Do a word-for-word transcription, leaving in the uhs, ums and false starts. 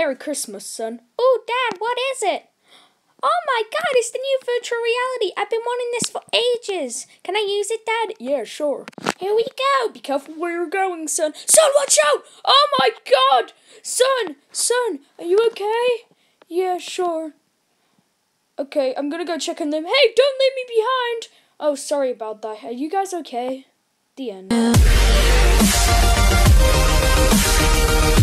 Merry Christmas, son. Oh, Dad, what is it? Oh my God, it's the new virtual reality. I've been wanting this for ages. Can I use it, Dad? Yeah, sure. Here we go. Be careful where you're going, son. Son, watch out! Oh my God! Son, son, are you okay? Yeah, sure. Okay, I'm gonna go check on them. Hey, don't leave me behind! Oh, sorry about that. Are you guys okay? The end.